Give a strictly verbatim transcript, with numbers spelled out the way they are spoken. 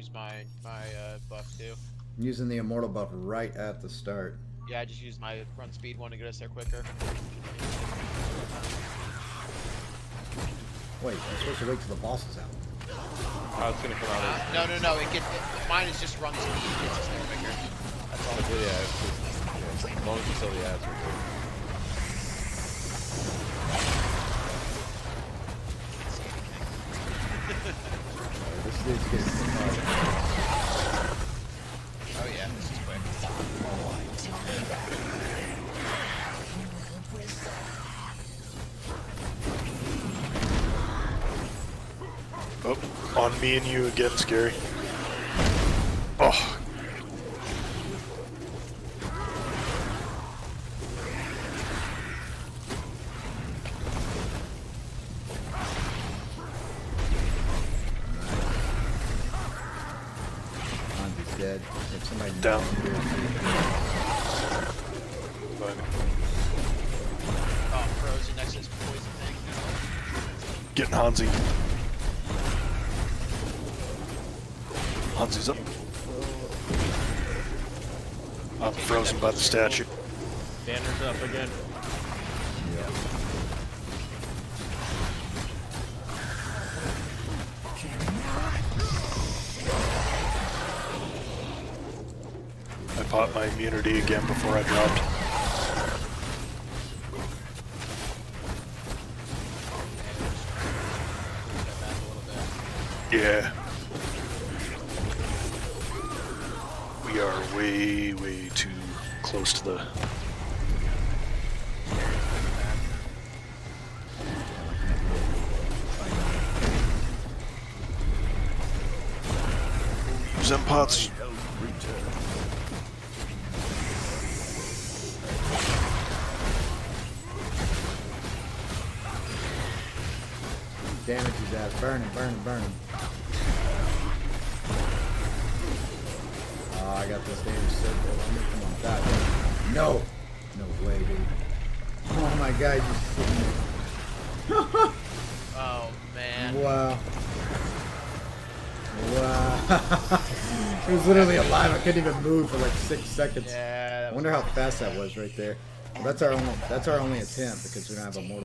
use my my uh, buff too. I'm using the immortal buff right at the start. Yeah, I just used my run speed one to get us there quicker. Wait, I'm supposed to wait till the boss is out. Oh, it's gonna come out. Uh, no, no, no. It gets it, mine is just run speed. It gets us there quicker. That's all. Yeah, yeah, it's just, yeah, as long as you sell the ads, we're good. This dude's getting hard. Oh yeah, this is quick. Oh, on me and you again, Scary. Oh. Hanzi's dead. If somebody Down. Fine. Oh, I'm frozen next to this poison thing. Getting Hanzi. Hanzi's up. I'm frozen by the statue. Banner's up again. Yeah. I popped my immunity again before I dropped. Yeah. We are way, way too close to the... Use them pots. Damage his ass. Burn him, burn him, burn him. Oh, I got this damage so good. I'm gonna come on that. No! No way, dude. Oh my god, you sitting there. Oh man. Wow. Wow. It was literally alive. I couldn't even move for like six seconds. Yeah. I wonder how fast that was right there. Well, that's our only that's our only attempt because we don't have a mortal.